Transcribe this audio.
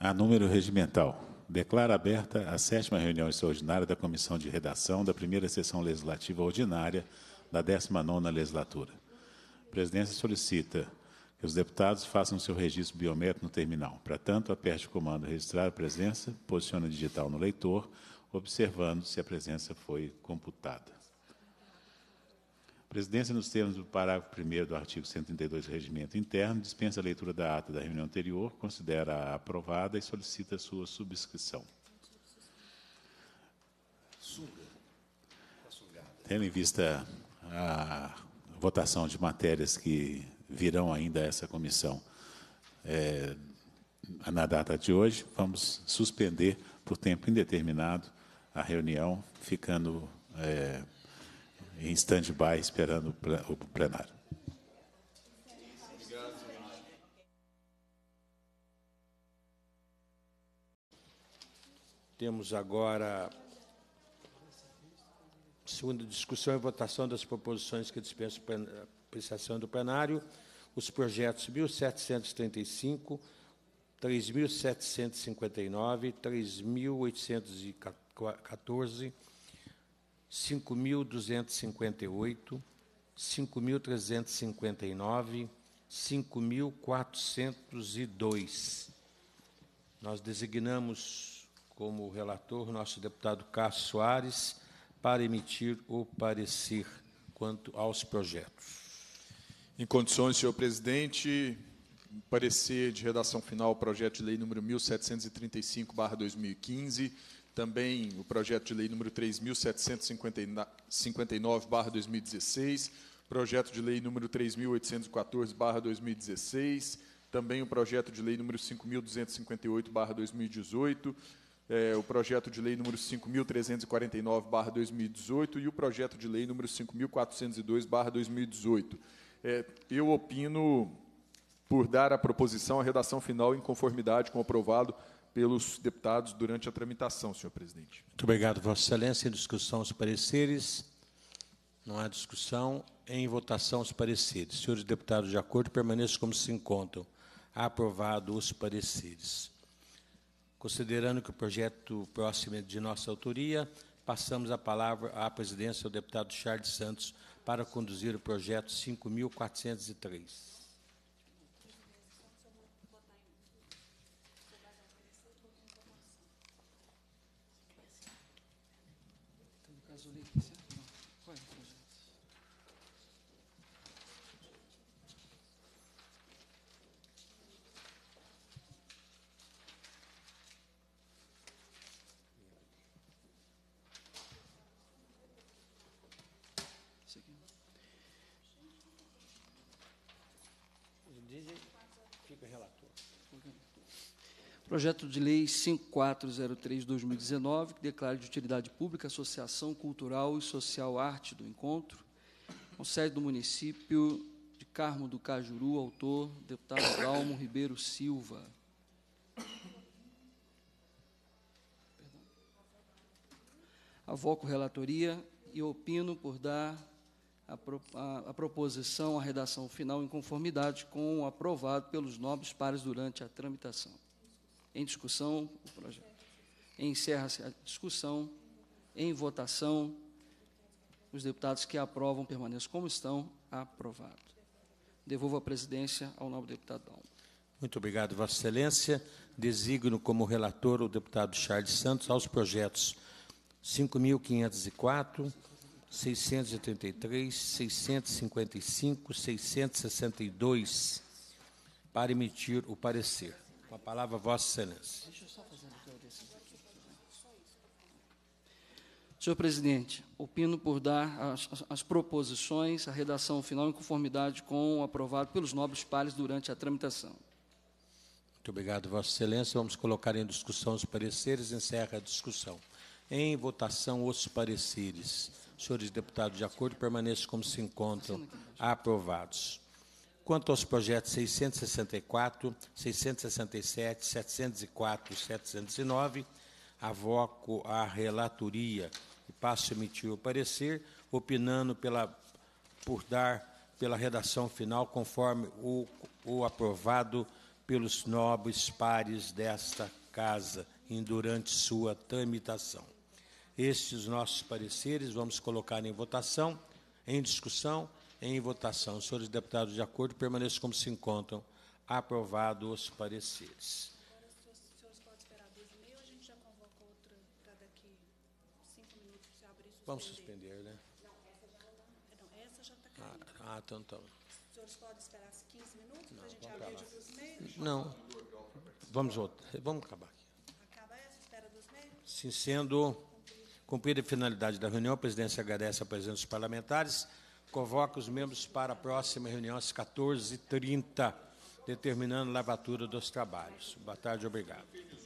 A número regimental. Declara aberta a 7ª reunião extraordinária da Comissão de Redação da primeira sessão legislativa ordinária da 19ª legislatura. A presidência solicita que os deputados façam seu registro biométrico no terminal. Para tanto, aperte o comando registrar a presença, posicione o digital no leitor, observando se a presença foi computada. A presidência, nos termos do parágrafo 1º do artigo 132 do Regimento Interno, dispensa a leitura da ata da reunião anterior, considera-a aprovada e solicita sua subscrição. Tendo em vista a votação de matérias que virão ainda a essa comissão na data de hoje, vamos suspender por tempo indeterminado a reunião, ficando em stand-by, esperando o plenário. Temos agora segunda discussão e votação das proposições que dispensam a apreciação do plenário. Os projetos 1.735, 3.759, 3.814, 5.258, 5.359, 5.402. Nós designamos como relator nosso deputado Cássio Soares para emitir o parecer quanto aos projetos. Em condições, senhor presidente, parecer de redação final, projeto de lei número 1735/2015, também o projeto de lei número 3.759/2016, projeto de lei número 3.814/2016, também o projeto de lei número 5.258/2018, o projeto de lei número 5.349/2018 e o projeto de lei número 5.402/2018. Eu opino por dar à proposição a redação final em conformidade com o aprovado pelos deputados durante a tramitação, senhor presidente. Muito obrigado, Vossa Excelência. Em discussão, os pareceres. Não há discussão. Em votação, os pareceres. Senhores deputados, de acordo, permaneçam como se encontram. Aprovado os pareceres. Considerando que o projeto próximo é de nossa autoria, passamos a palavra à presidência ao deputado Charles Santos para conduzir o projeto 5.403. Fica relator. Projeto de Lei 5403/2019, que declara de utilidade pública a Associação Cultural e Social Arte do Encontro, com sede do município de Carmo do Cajuru, autor, deputado Dalmo Ribeiro Silva. Avoco relatoria e opino por dar a proposição, a redação final em conformidade com o aprovado pelos nobres pares durante a tramitação. Em discussão, o projeto. Encerra-se a discussão. Em votação, os deputados que aprovam permaneçam como estão. Aprovado. Devolvo a presidência ao nobre deputado Dalmo. Muito obrigado, Vossa Excelência. Designo como relator o deputado Charles Santos aos projetos 5.504, 683, 655, 662, para emitir o parecer. Com a palavra, Vossa Excelência. Deixa eu só fazer aqui. Senhor presidente, opino por dar as proposições, a redação final em conformidade com o aprovado pelos nobres pares durante a tramitação. Muito obrigado, Vossa Excelência. Vamos colocar em discussão os pareceres. Encerra a discussão. Em votação, os pareceres. Senhores deputados, de acordo, permaneçam como se encontram. Aprovados. Quanto aos projetos 664, 667, 704 e 709, avoco a relatoria e passo a emitir o parecer, opinando por dar pela redação final, conforme o aprovado pelos nobres pares desta Casa durante sua tramitação. Estes os nossos pareceres, vamos colocar em votação, em discussão, em votação. Senhores deputados, de acordo, permaneçam como se encontram. Aprovados os pareceres. Agora, os senhores podem esperar 2h30 ou a gente já convoca outra para daqui 5 minutos, se abrir e suspender? Vamos suspender, né? Não, essa já está caindo. Então. Os senhores podem esperar 15 minutos para a gente abrir de 2h30? Não. Vamos acabar aqui. Acaba essa, espera 2h30? Sim, sendo cumprida a finalidade da reunião, a presidência agradece a presença dos parlamentares, convoca os membros para a próxima reunião às 14h30, determinando a lavatura dos trabalhos. Boa tarde, obrigado.